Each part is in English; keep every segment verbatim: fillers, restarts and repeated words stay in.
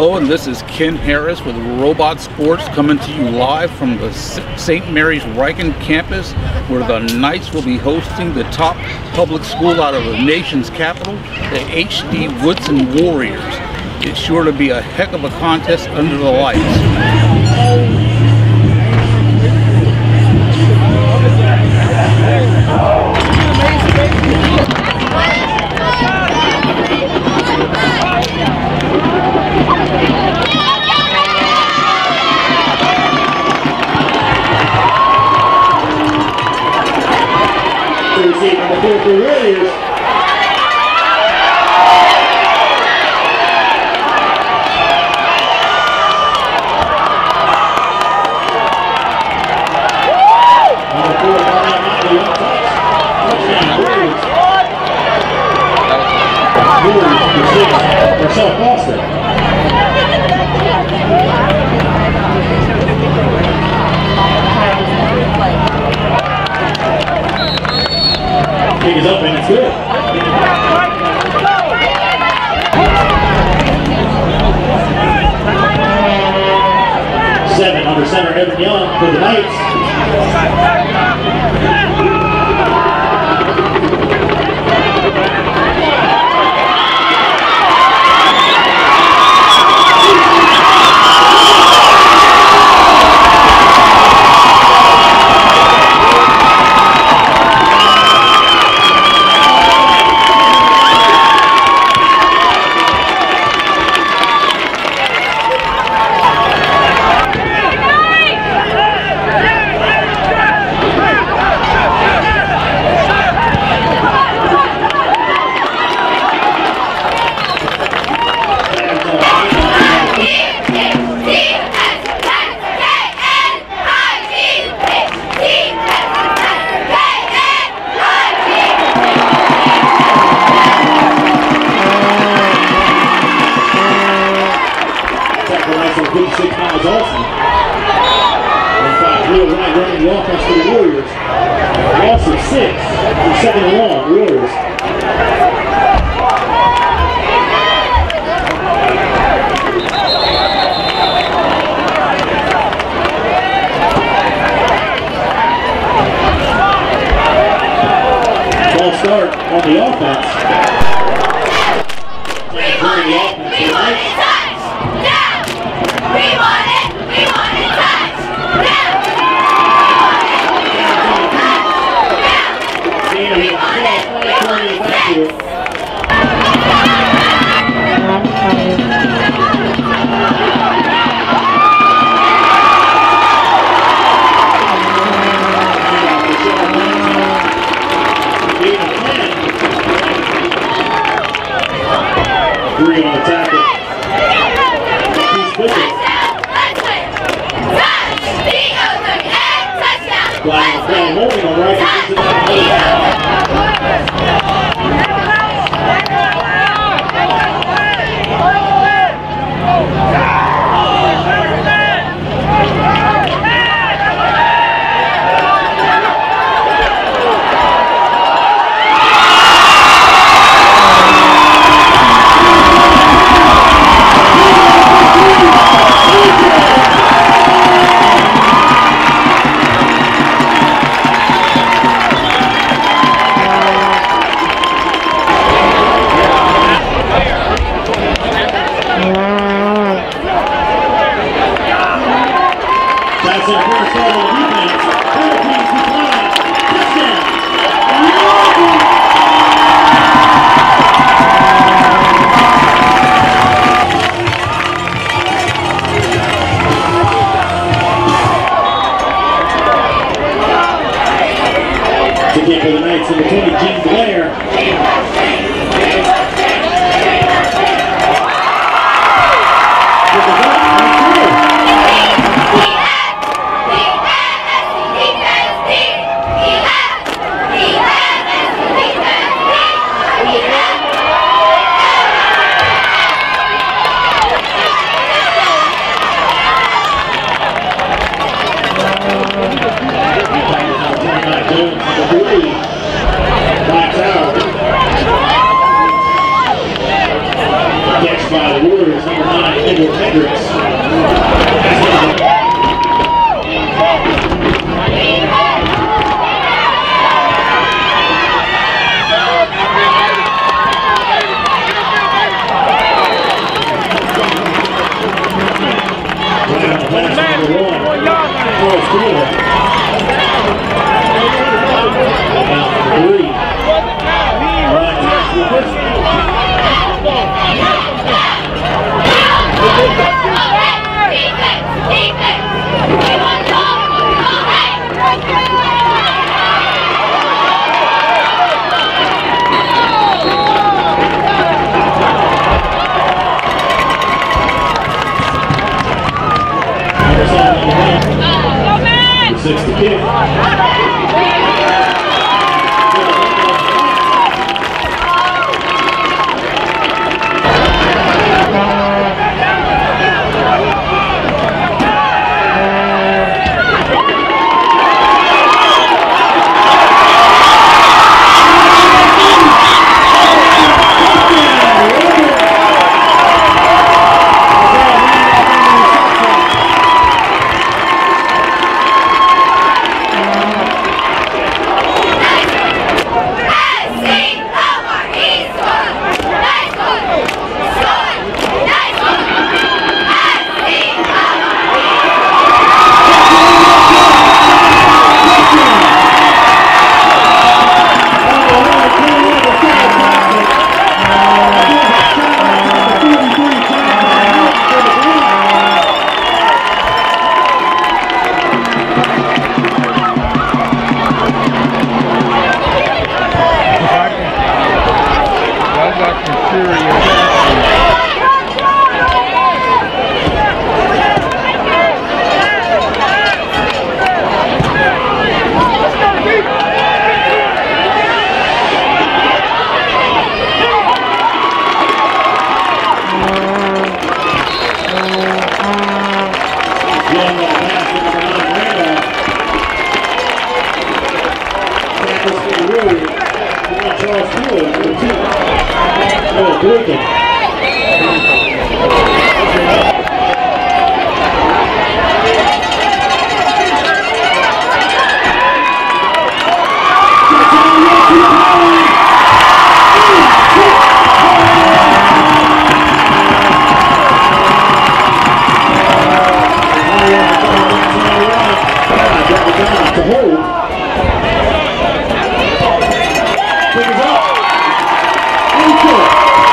Hello, and this is Ken Harris with Robot Sports coming to you live from the Saint Mary's Ryken campus, where the Knights will be hosting the top public school out of the nation's capital, the H D Woodson Warriors. It's sure to be a heck of a contest under the lights. Number four for the Warriors. Number four, Brian Motley, untouched. Touchdown, Warriors. Warriors for six, Marcel Foster. Kick is up and it's good. Seven under center, Evan Young for the Knights. Six miles also. In fact, Will Wright running the offense for the Warriors. Loss of six, second and long, Warriors. Ball start on the offense. Running the offense for the Knights. We want it! We want it! Touch! Down! We want it! We want it! Three on the tackle. Flag flag holding on Ryken into that That's our first goal on defense. Philippines decline. Touchdown. To kick for the Knights in the twenty, Gene Blair. Charles Taylor. Out for three. Ryken Woodson. Six to kick. Charles Taylor, number two. Oh, Woodson. To hold. Fingers up. And good.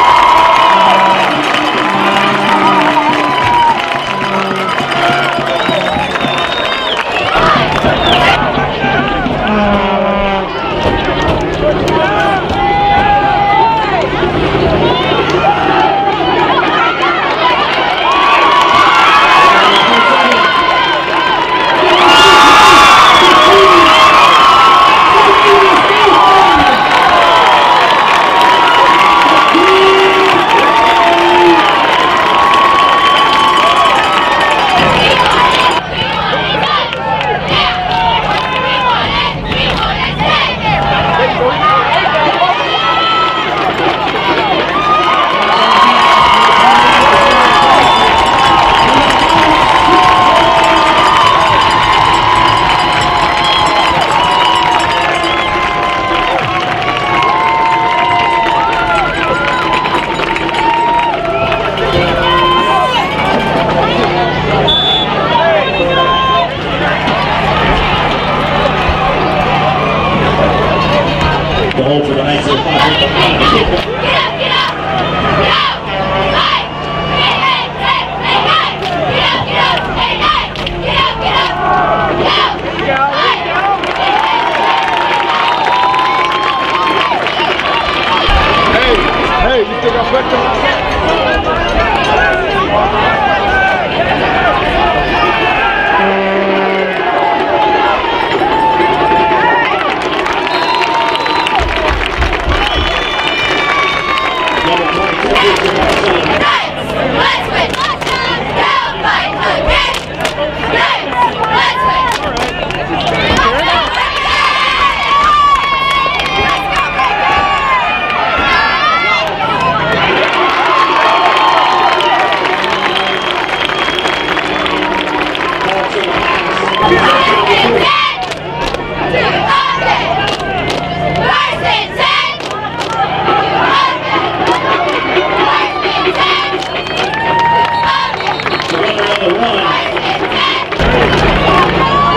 The hold for the nice little five. Get up, get up, get up, get up, five, eight, eight, eight, eight, nine, get up, get up, eight, nine, get up, get up, go, go, Hey, hey, you think I'm better? Run.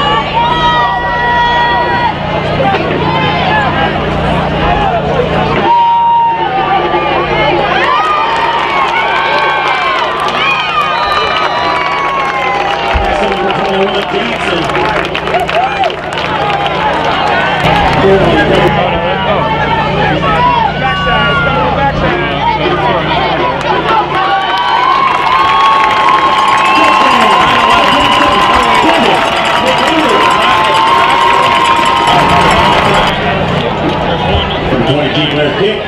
Kick.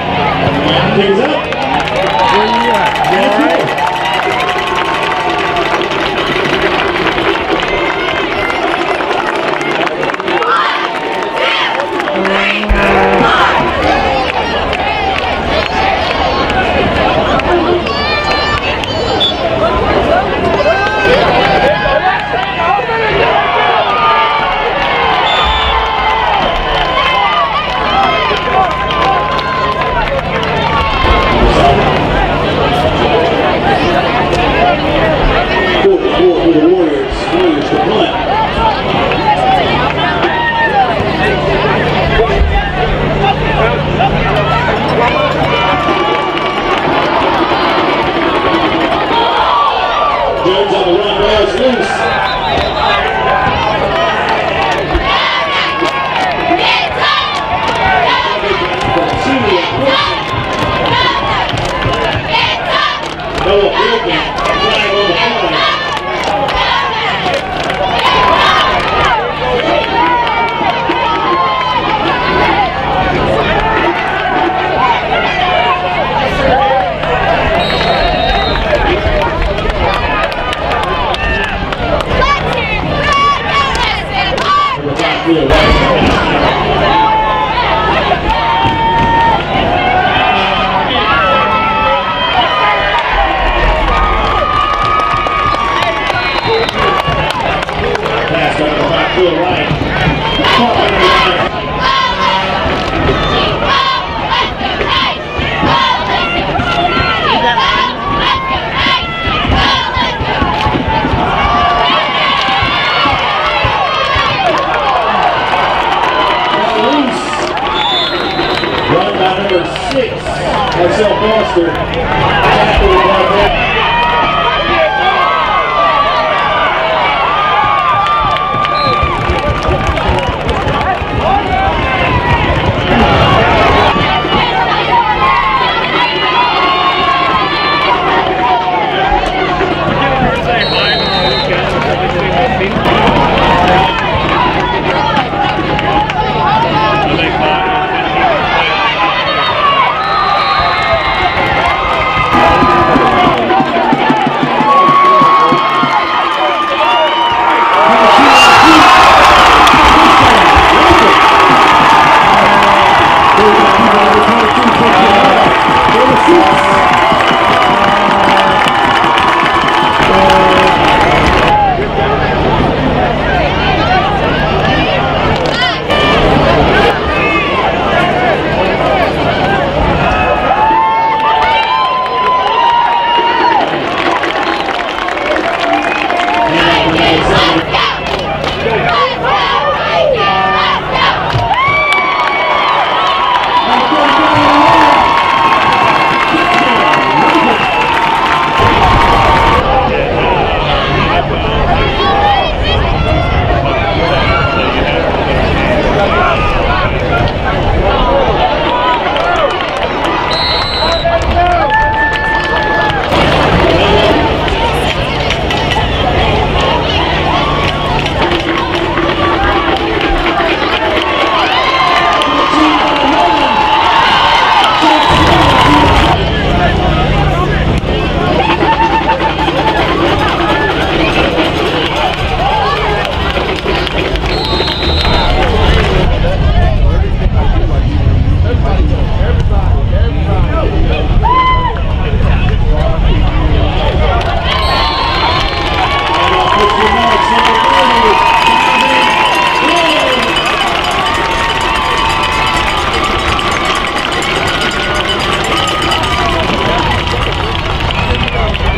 Things up. Where you at? You all right?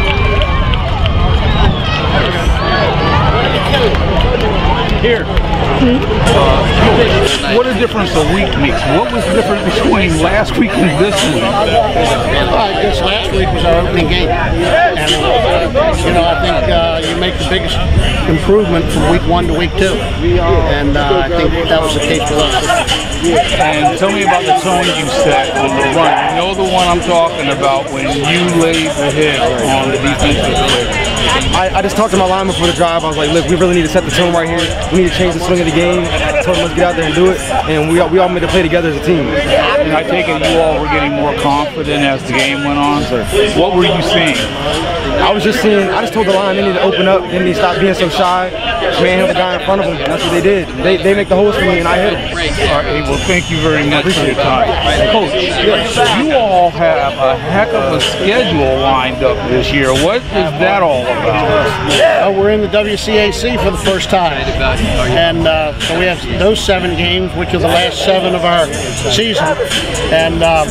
Here. Uh, what a difference a week makes. What was the difference between last week and this week? Well, I guess last week was our opening game. And, you know, I think uh, you make the biggest improvement from week one to week two. And uh, I think that was the case for us. And tell me about the tone you set on the run. You know the one I'm talking about when you laid the hit on the defensive play. I, I just talked to my lineman for the drive. I was like, look, we really need to set the tone right here. We need to change the swing of the game. I told them, let's get out there and do it. And we all, we all made a play together as a team. And I take it you all were getting more confident as the game went on. So what were you seeing? I was just seeing, I just told the line they need to open up. They need to stop being so shy. Manhandle the guy in front of them. That's what they did. They, they make the holes for me and I hit them. All right, well, thank you very much for your time. Coach, you all have a heck of a schedule lined up this year. What is that all about? Uh, we're in the W C A C for the first time, and uh, so we have those seven games, which are the last seven of our season, and uh,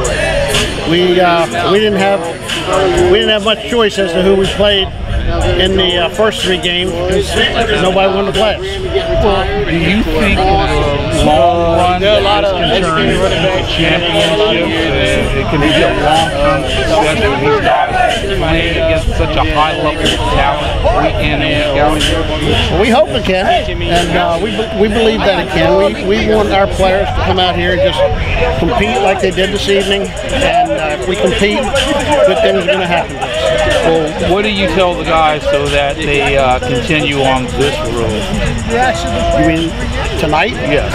we uh, we didn't have we didn't have much choice as to who we played in the uh, first three games because nobody wanted to play us. Well, do you think in the long run There are a lot of this can turn into championships? It can be a long-term success when these guys playing against such a high level of talent week in and week out. Well, we hope it can, and uh, we we believe that it can. We we want our players to come out here and just compete like they did this evening, and uh, if we compete, good things are going to happen. Well, what do you tell the guys so that they uh, continue on this road? You mean tonight? Yes.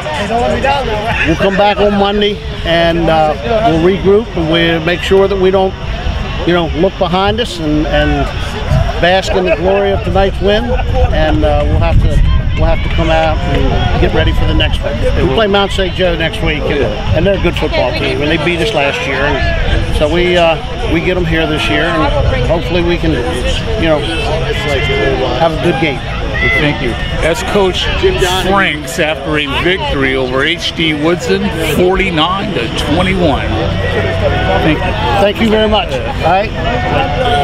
We'll come back on Monday and uh, we'll regroup and we'll make sure that we don't, you know, look behind us and, and bask in the glory of tonight's win. And uh, we'll have to we'll have to come out and get ready for the next one. We play Mount Saint Joe next week, and, and they're a good football team, and they beat us last year. And so we uh, we get them here this year, and hopefully we can, you know, have a good game. Thank you. That's Coach Franks after a victory over H D Woodson, forty-nine to twenty-one. Thank you. Thank you very much. All right.